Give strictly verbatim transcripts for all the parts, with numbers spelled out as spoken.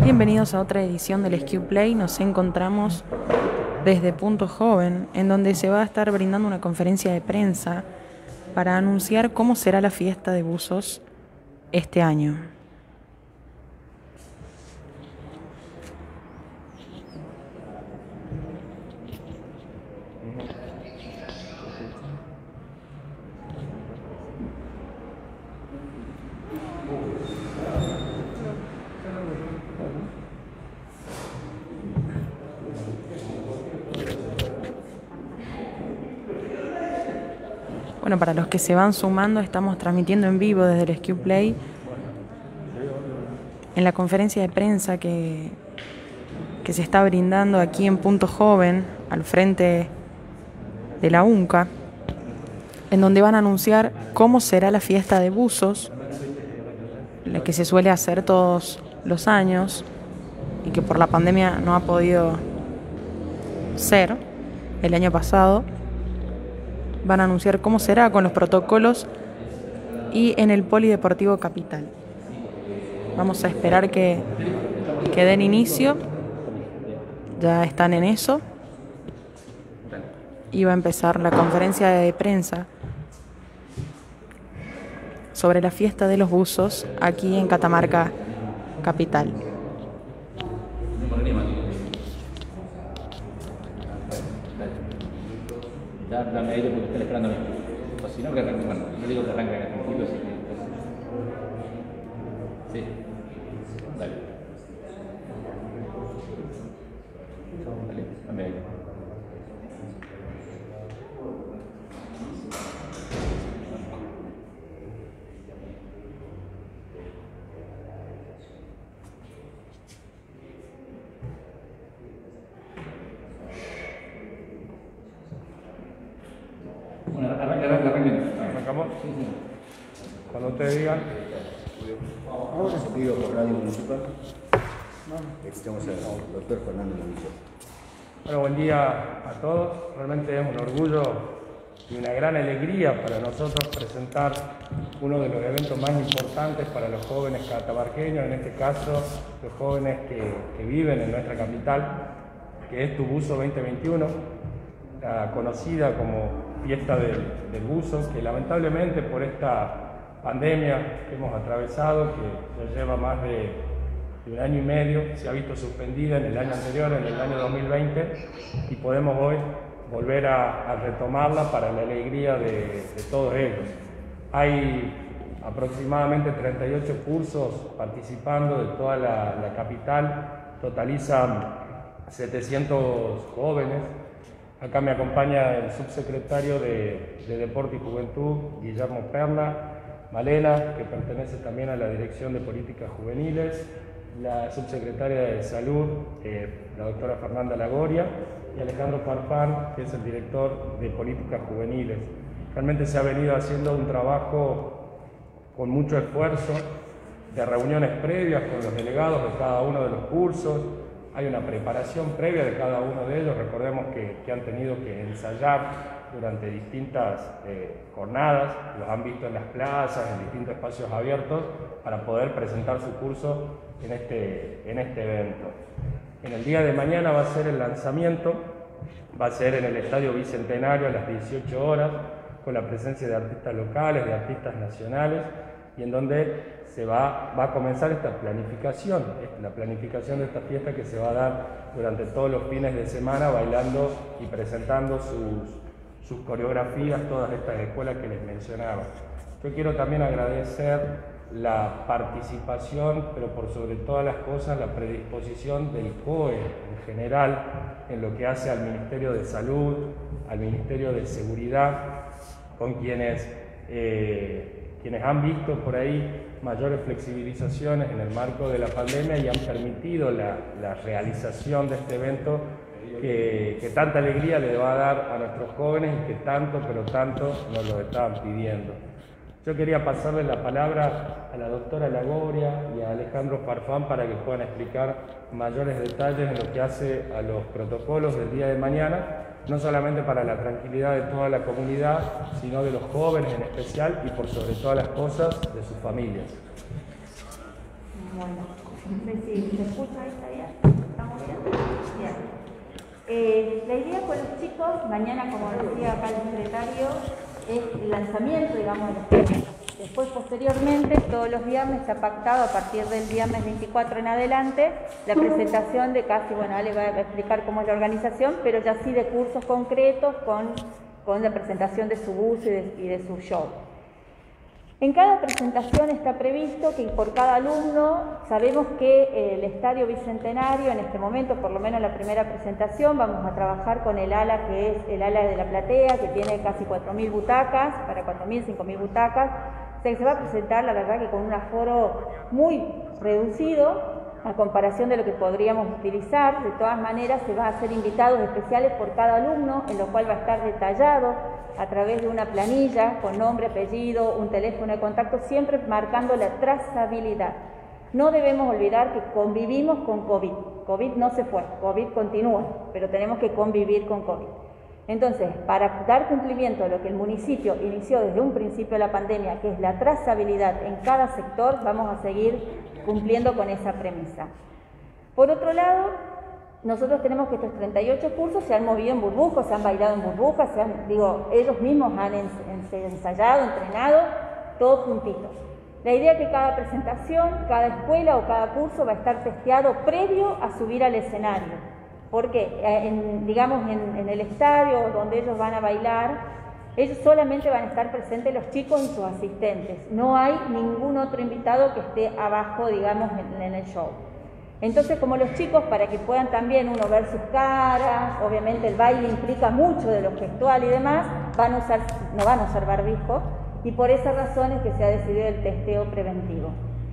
Bienvenidos a otra edición del S Q Play. Nos encontramos desde Punto Joven, en donde se va a estar brindando una conferencia de prensa para anunciar cómo será la fiesta de buzos este año. Bueno, para los que se van sumando, estamos transmitiendo en vivo desde el S Q Play en la conferencia de prensa que, que se está brindando aquí en Punto Joven, al frente de la UNCA, en donde van a anunciar cómo será la fiesta de buzos, la que se suele hacer todos los años y que por la pandemia no ha podido ser el año pasado. Van a anunciar cómo será con los protocolos y en el Polideportivo Capital. Vamos a esperar que, que den inicio. Ya están en eso. Y va a empezar la conferencia de prensa sobre la fiesta de los buzos aquí en Catamarca Capital. Ya dame aire porque estoy esperando a mí. O si no, que arranque. Bueno, yo digo que arranque acá tranquilo, así que. Sí. Dale. Dale, dame aire. Bueno, arranca, arranca, arranca. ¿Arrancamos? Sí, sí. Cuando ustedes digan. Ahora se pidió por Radio Municipal. Escuchamos al doctor Fernando Novillo. Bueno, buen día a todos. Realmente es un orgullo y una gran alegría para nosotros presentar uno de los eventos más importantes para los jóvenes catamarqueños, en este caso los jóvenes que, que viven en nuestra capital, que es Tu Buzo veinte veintiuno, la conocida como Fiesta del, del Buzo, que lamentablemente por esta pandemia que hemos atravesado, que ya lleva más de, de un año y medio, se ha visto suspendida en el año anterior, en el año dos mil veinte, y podemos hoy volver a, a retomarla para la alegría de, de todos ellos. Hay aproximadamente treinta y ocho cursos participando de toda la, la capital, totalizan setecientos jóvenes. Acá me acompaña el subsecretario de, de Deporte y Juventud, Guillermo Perna, Malena, que pertenece también a la Dirección de Políticas Juveniles, la subsecretaria de Salud, eh, la doctora Fernanda Lagoria, y Alejandro Farfán, que es el director de Políticas Juveniles. Realmente se ha venido haciendo un trabajo con mucho esfuerzo, de reuniones previas con los delegados de cada uno de los cursos. Hay una preparación previa de cada uno de ellos. Recordemos que, que han tenido que ensayar durante distintas eh, jornadas, los han visto en las plazas, en distintos espacios abiertos, para poder presentar su curso en este, en este evento. En el día de mañana va a ser el lanzamiento, va a ser en el Estadio Bicentenario a las dieciocho horas, con la presencia de artistas locales, de artistas nacionales, y en donde se va, va a comenzar esta planificación, la planificación de esta fiesta que se va a dar durante todos los fines de semana, bailando y presentando sus, sus coreografías, todas estas escuelas que les mencionaba. Yo quiero también agradecer la participación, pero por sobre todas las cosas, la predisposición del C O E en general, en lo que hace al Ministerio de Salud, al Ministerio de Seguridad, con quienes... Eh, quienes han visto por ahí mayores flexibilizaciones en el marco de la pandemia y han permitido la, la realización de este evento que, que tanta alegría le va a dar a nuestros jóvenes y que tanto, pero tanto nos lo estaban pidiendo. Yo quería pasarle la palabra a la doctora Lagoria y a Alejandro Farfán para que puedan explicar mayores detalles en lo que hace a los protocolos del día de mañana, no solamente para la tranquilidad de toda la comunidad, sino de los jóvenes en especial y por sobre todas las cosas de sus familias. Bueno. No sé si se escucha ahí, ¿está bien? ¿Estamos bien? Bien. Eh, la idea con los chicos, mañana, como decía acá el secretario, es el lanzamiento, digamos, de los temas. Después, posteriormente, todos los viernes se ha pactado, a partir del viernes veinticuatro en adelante, la presentación de casi, bueno, Ale va a explicar cómo es la organización, pero ya sí de cursos concretos con, con la presentación de su bus y de, y de su show. En cada presentación está previsto que por cada alumno, sabemos que el Estadio Bicentenario, en este momento, por lo menos en la primera presentación, vamos a trabajar con el ala que es el ala de la platea, que tiene casi cuatro mil butacas, para cuatro mil, cinco mil butacas. O sea que se va a presentar, la verdad, que con un aforo muy reducido, a comparación de lo que podríamos utilizar. De todas maneras, se va a hacer invitados especiales por cada alumno, en lo cual va a estar detallado a través de una planilla con nombre, apellido, un teléfono de contacto, siempre marcando la trazabilidad. No debemos olvidar que convivimos con COVID. COVID no se fue, COVID continúa, pero tenemos que convivir con COVID. Entonces, para dar cumplimiento a lo que el municipio inició desde un principio de la pandemia, que es la trazabilidad en cada sector, vamos a seguir cumpliendo con esa premisa. Por otro lado, nosotros tenemos que estos treinta y ocho cursos se han movido en burbujas, se han bailado en burbujas, se han, digo, ellos mismos han ensayado, entrenado, todos juntitos. La idea es que cada presentación, cada escuela o cada curso va a estar testeado previo a subir al escenario. Porque, en, digamos, en, en el estadio donde ellos van a bailar, ellos solamente van a estar presentes los chicos y sus asistentes. No hay ningún otro invitado que esté abajo, digamos, en, en el show. Entonces, como los chicos, para que puedan también uno ver sus caras, obviamente el baile implica mucho de lo gestual y demás, van a usar, no van a usar barbijo, y por esa razón es que se ha decidido el testeo preventivo.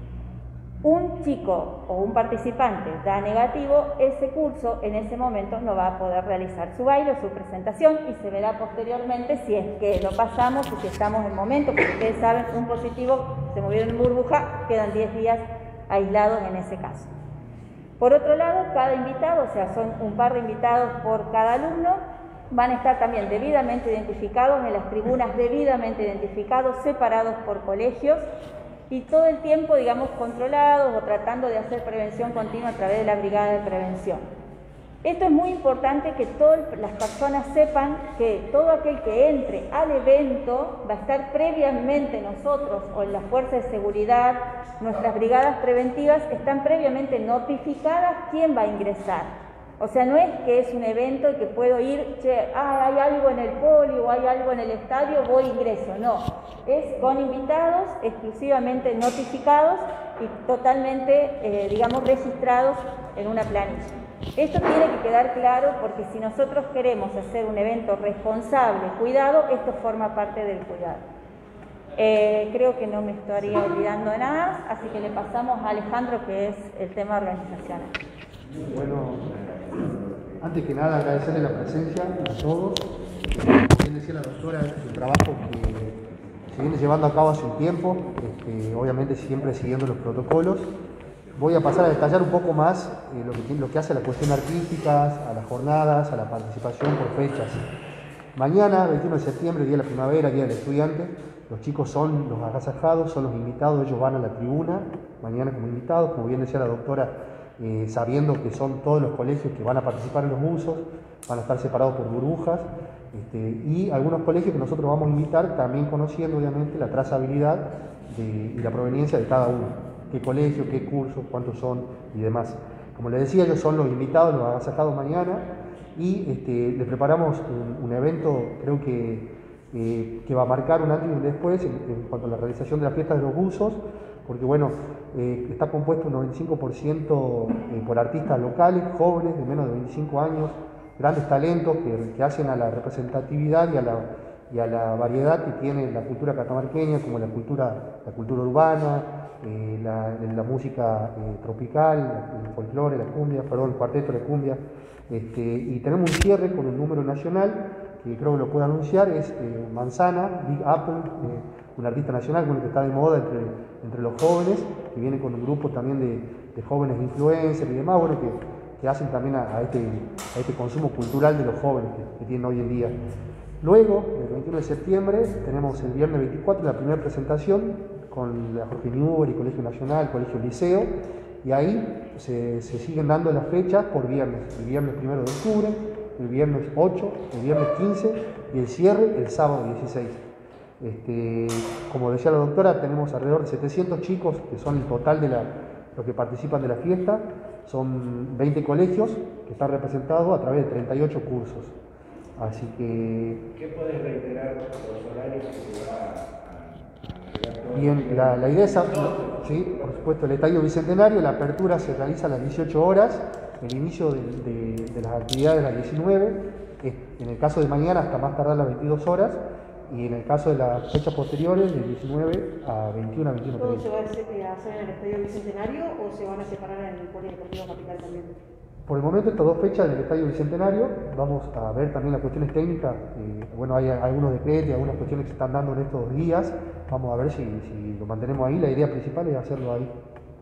Un chico o un participante da negativo, ese curso en ese momento no va a poder realizar su baile o su presentación y se verá posteriormente si es que lo pasamos y si estamos en momento, porque ustedes saben, un positivo, se movieron en burbuja, quedan diez días aislados en ese caso. Por otro lado, cada invitado, o sea, son un par de invitados por cada alumno, van a estar también debidamente identificados en las tribunas, debidamente identificados, separados por colegios y todo el tiempo, digamos, controlados o tratando de hacer prevención continua a través de la brigada de prevención. Esto es muy importante que todas las personas sepan que todo aquel que entre al evento va a estar previamente nosotros o en la fuerza de seguridad, nuestras brigadas preventivas están previamente notificadas quién va a ingresar. O sea, no es que es un evento y que puedo ir, che, ah, hay algo en el poli o hay algo en el estadio, voy ingreso. No, es con invitados exclusivamente notificados y totalmente, eh, digamos, registrados en una planilla. Esto tiene que quedar claro porque si nosotros queremos hacer un evento responsable, cuidado, esto forma parte del cuidado. Eh, creo que no me estaría olvidando de nada, así que le pasamos a Alejandro, que es el tema organizacional. Bueno, antes que nada agradecerle la presencia a todos. Como bien decía la doctora, es un trabajo que se viene llevando a cabo hace un tiempo, este, obviamente siempre siguiendo los protocolos. Voy a pasar a detallar un poco más eh, lo, que, lo que hace a la cuestión artística, a las jornadas, a la participación por fechas. Mañana, veintiuno de septiembre, Día de la Primavera, Día del Estudiante, los chicos son los agasajados, son los invitados, ellos van a la tribuna, mañana como invitados, como bien decía la doctora, eh, sabiendo que son todos los colegios que van a participar en los usos, van a estar separados por burbujas, este, y algunos colegios que nosotros vamos a invitar, también conociendo obviamente la trazabilidad de, y la proveniencia de cada uno. Qué colegio, qué curso, cuántos son y demás. Como les decía, ellos son los invitados, los agasajados mañana, y este, les preparamos un, un evento, creo que, eh, que va a marcar un antes y un después en, en cuanto a la realización de la fiesta de los buzos, porque bueno, eh, está compuesto un noventa y cinco por ciento eh, por artistas locales, jóvenes de menos de veinticinco años, grandes talentos que, que hacen a la representatividad y a la, y a la variedad que tiene la cultura catamarqueña, como la cultura, la cultura urbana, Eh, la, la música eh, tropical, el folclore, la cumbia, perdón, el cuarteto de cumbia, este, y tenemos un cierre con el número nacional, que creo que lo puedo anunciar, es eh, Manzana, Big Apple, eh, un artista nacional bueno, que está de moda entre, entre los jóvenes, que viene con un grupo también de, de jóvenes influencers y demás, bueno, que, que hacen también a, a, este, a este consumo cultural de los jóvenes que, que tienen hoy en día. Luego, el veintiuno de septiembre, tenemos el viernes veinticuatro la primera presentación con la Jorge Newbery, Colegio Nacional, Colegio Liceo, Y ahí se, se siguen dando las fechas por viernes, el viernes primero de octubre, el viernes ocho, el viernes quince y el cierre el sábado dieciséis. Este, como decía la doctora, tenemos alrededor de setecientos chicos, que son el total de la, los que participan de la fiesta. Son veinte colegios que están representados a través de treinta y ocho cursos. Así que... ¿Qué puedes reiterar los horarios que se va a... Bien, la, la idea es, sí, por supuesto, el Estadio Bicentenario, la apertura se realiza a las dieciocho horas, el inicio de, de, de las actividades a las diecinueve, en el caso de mañana hasta más tardar las veintidós horas, y en el caso de las fechas posteriores, de diecinueve a veintiuna a veintiuno ¿Todo treinta. se va a hacer en el Estadio Bicentenario o se van a separar en el Polideportivo Capital también? Por el momento estas dos fechas en el Estadio Bicentenario, vamos a ver también las cuestiones técnicas, eh, bueno, hay algunos decretos y algunas cuestiones que se están dando en estos días, vamos a ver si, si lo mantenemos ahí, la idea principal es hacerlo ahí.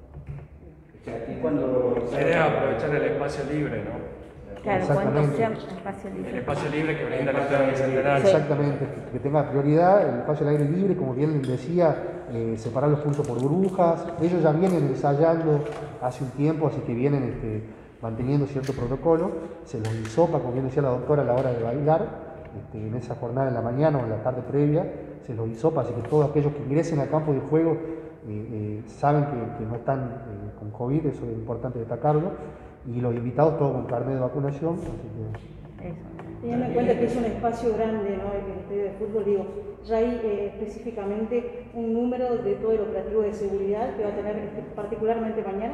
Y cuando La idea es aprovechar el espacio libre, ¿no? Claro, cuando Exactamente. sea espacio El libre. espacio libre que brinda el Estadio Bicentenario. Exactamente, que, que tenga prioridad el espacio al aire libre, como bien decía, eh, separar los cursos por burbujas. Ellos ya vienen ensayando hace un tiempo, así que vienen este, manteniendo cierto protocolo. Se los hisopa, como bien decía la doctora, a la hora de bailar, este, en esa jornada en la mañana o en la tarde previa, se los hisopa, así que todos aquellos que ingresen al campo de juego eh, eh, saben que, que no están eh, con COVID, eso es importante destacarlo. Y los invitados todos con carnet de vacunación. Así que... Eso. Teniendo en cuenta que es un espacio grande, ¿no? El estadio de fútbol, digo, ya hay eh, específicamente un número de todo el operativo de seguridad que va a tener este, particularmente mañana.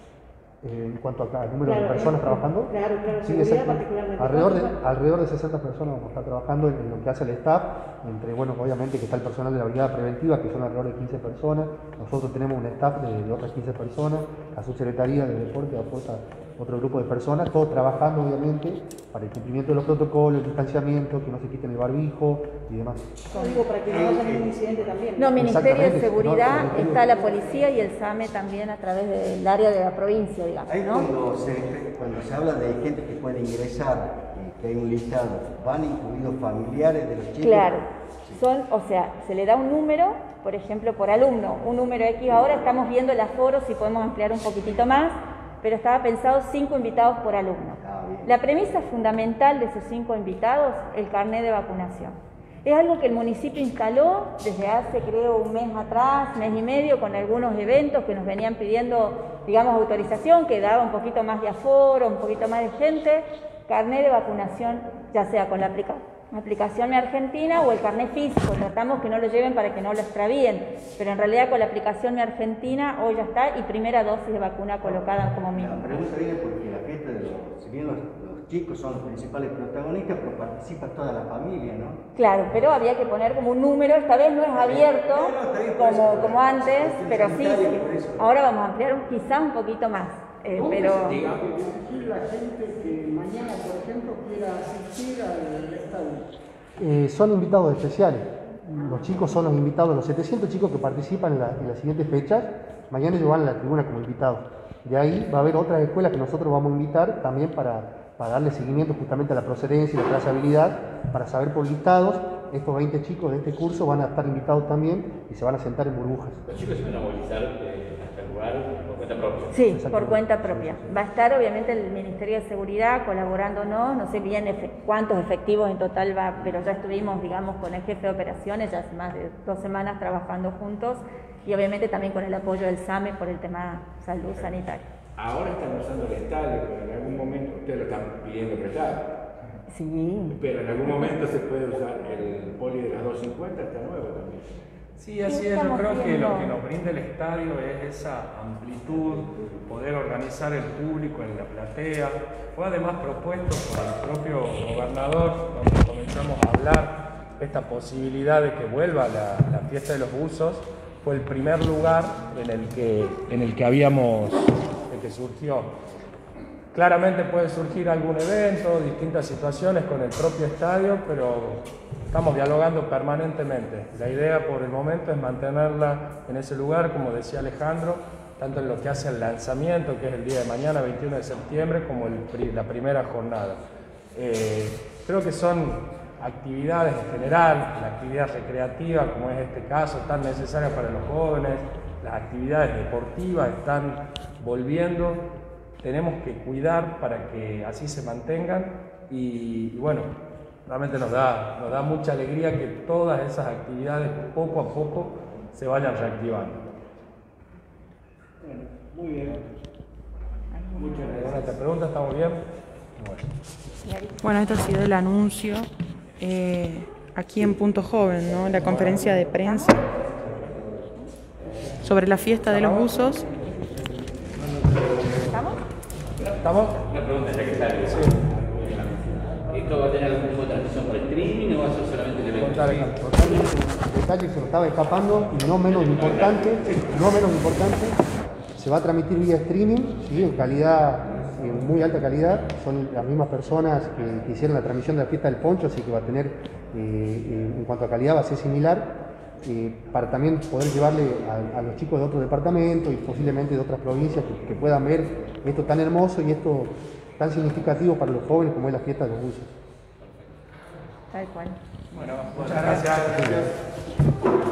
Eh, en cuanto al número Claro, de personas eh, trabajando. claro, claro, Sí, seguridad exacto. particularmente. Alrededor de, ¿Cuántos? alrededor de sesenta personas vamos a estar trabajando en, en lo que hace el staff, entre, bueno, obviamente que está el personal de la brigada preventiva, que son alrededor de quince personas, nosotros tenemos un staff de, de otras quince personas, la subsecretaría de deporte aporta otro grupo de personas, todos trabajando obviamente para el cumplimiento de los protocolos, el distanciamiento, que no se quiten el barbijo y demás. No, digo, para que no haya ningún incidente también. No, Ministerio de Exactamente, Seguridad, no, Ministerio- está la policía y el SAME también a través del área de la provincia, digamos, Ahí ¿no? cuando se, cuando se habla de gente que puede ingresar, y que hay un listado, ¿van incluidos familiares de los chicos? Claro, son, o sea, se le da un número, por ejemplo, por alumno, un número X. Ahora estamos viendo el aforo, si podemos ampliar un poquitito más, pero estaba pensado cinco invitados por alumno. Ah, bien. La premisa fundamental de esos cinco invitados, el carnet de vacunación. Es algo que el municipio instaló desde hace, creo, un mes atrás, mes y medio, con algunos eventos que nos venían pidiendo, digamos, autorización, que daba un poquito más de aforo, un poquito más de gente. Carnet de vacunación, ya sea con la aplica aplicación Mi Argentina o el carnet físico. Tratamos que no lo lleven para que no lo extravíen, pero en realidad con la aplicación Mi Argentina hoy ya está, y primera dosis de vacuna colocada como mínimo. La pregunta viene porque la fiesta de los, si bien los, los chicos son los principales protagonistas, pero participa toda la familia, ¿no? Claro, pero había que poner como un número, esta vez no es abierto No, no, está bien, por como, eso, como por antes, cuestiones pero sí, sanitarias, sí. por eso. Ahora vamos a ampliar un- quizá un poquito más, eh, pero La gente que mañana, por ejemplo, quiera asistir al estadio. Eh, son invitados especiales. Los chicos son los invitados, los setecientos chicos que participan en, la- en las siguientes fechas, mañana ellos van a la tribuna como invitados. De ahí va a haber otras escuelas que nosotros vamos a invitar también para, para darle seguimiento justamente a la procedencia y la trazabilidad, para saber por listados. Estos veinte chicos de este curso van a estar invitados también y se van a sentar en burbujas. Los chicos se van a movilizar eh, hasta el lugar por cuenta propia. sí, por Exactamente. cuenta propia. Va a estar obviamente el Ministerio de Seguridad colaborándonos, no sé bien efe- cuántos efectivos en total va, pero ya estuvimos, digamos, con el jefe de operaciones ya hace más de dos semanas trabajando juntos, y obviamente también con el apoyo del SAME por el tema salud sanitaria. Ahora están usando el estadio, pero en algún momento ustedes lo están pidiendo prestado. Sí. Pero en algún momento se puede usar el poli de las doscientos cincuenta, está nuevo también. Sí, así Sí, es. Yo estamos creo que viendo. lo que nos brinda el estadio es esa amplitud, poder organizar el público en la platea. Fue además propuesto por el propio gobernador, donde comenzamos a hablar esta posibilidad de que vuelva la, la fiesta de los buzos. Fue el primer lugar en el que, en el que habíamos, en que surgió. Claramente puede surgir algún evento, distintas situaciones con el propio estadio, pero estamos dialogando permanentemente. La idea por el momento es mantenerla en ese lugar, como decía Alejandro, tanto en lo que hace al lanzamiento, que es el día de mañana, veintiuno de septiembre, como el, pri- la primera jornada. Eh, creo que son actividades en general, la actividad recreativa, como es este caso, tan necesaria para los jóvenes, las actividades deportivas están volviendo, tenemos que cuidar para que así se mantengan y, y bueno, realmente nos da, nos da mucha alegría que todas esas actividades poco a poco se vayan reactivando. Bueno, muy bien. Muchas gracias. ¿Alguna otra pregunta? ¿Estamos bien? Bueno, bueno, esto ha sido el anuncio eh, aquí en Punto Joven, ¿no? La conferencia de prensa sobre la fiesta de los buzos. ¿Estamos? ¿Estamos? Una pregunta ya que sale. Sí. ¿Esto va a tener algún tipo de transmisión por streaming o va a ser solamente el evento? Contar acá. Totalmente, detalle que se nos estaba escapando y no menos importante, no menos importante, se va a transmitir vía streaming, ¿sí? En calidad, en muy alta calidad, son las mismas personas que, que hicieron la transmisión de la fiesta del poncho, así que va a tener, eh, eh, en cuanto a calidad va a ser similar, eh, para también poder llevarle a, a los chicos de otros departamentos y posiblemente de otras provincias que, que puedan ver esto tan hermoso y esto tan significativo para los jóvenes como es la fiesta de los buzos. Tal cual. Bueno, muchas gracias.